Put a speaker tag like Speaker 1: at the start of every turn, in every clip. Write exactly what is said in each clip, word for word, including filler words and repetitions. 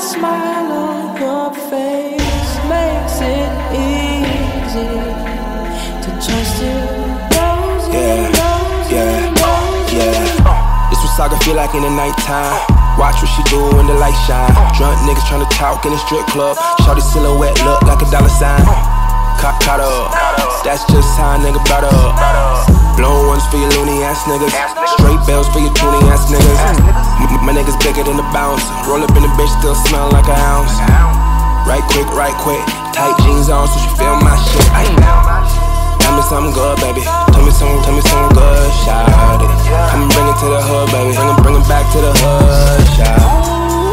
Speaker 1: smile on your face makes it easy to trust you.
Speaker 2: Yeah, yeah, yeah. This what Sauga feel like in the nighttime. Watch what she do when the light shine. Drunk niggas tryna talk in the strip club. Shawty silhouette look like a dollar sign. Caught, caught up, that's just how a nigga brought up. Blown ones for your loony ass niggas. Straight bells for your puny ass niggas. M my niggas bigger than the bounce. Roll up in the bitch, still smell like an ounce. Right quick, right quick. Tight jeans on so she feel my shit. Ay. Tell me something good, baby. Tell me something, tell me something good, Shawty. Come and bring it to the hood, baby. Bring it, bring it back to the hood, Shawty.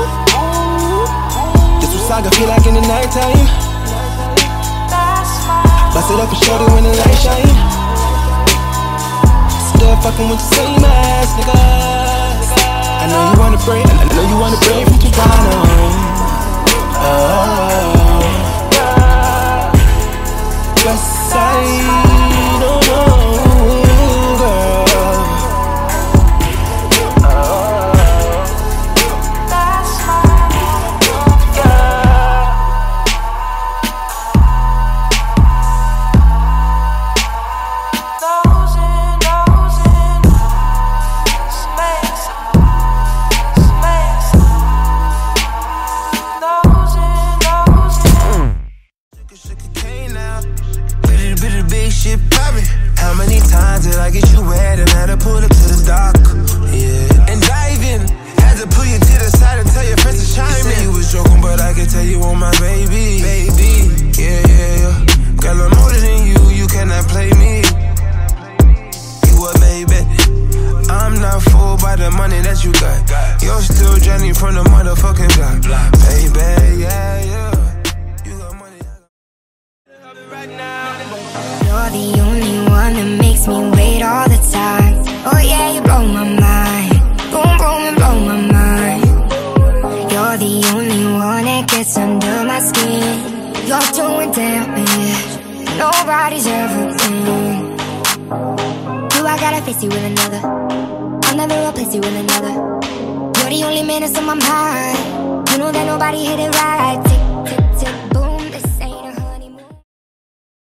Speaker 2: This what Sauga feel like in the nighttime. Bust it up and show it when the light shine. Still fucking with the same ass, nigga. I know you wanna break, I know you wanna break from Toronto. Oh, West Side.
Speaker 3: How many times did I get you wet and had to pull up to the dock? Yeah, and dive in. Had to pull you to the side and tell your friends to chime in. You said you was joking, but I can tell you on my baby. Baby, yeah, yeah, yeah. Girl, I'm older than you, you cannot play me. You a baby. I'm not fooled by the money that you got. You're still Johnny from the motherfucking block. Baby, yeah, yeah. You got money. Right now.
Speaker 4: You're the only one that makes me wait all the time. Oh yeah, you blow my mind. Boom, boom, and blow my mind. You're the only one that gets under my skin. You're doing damage nobody's ever been. Do I gotta face you with another? I'll never replace you with another. You're the only man that's on my mind. You know that nobody hit it right. Take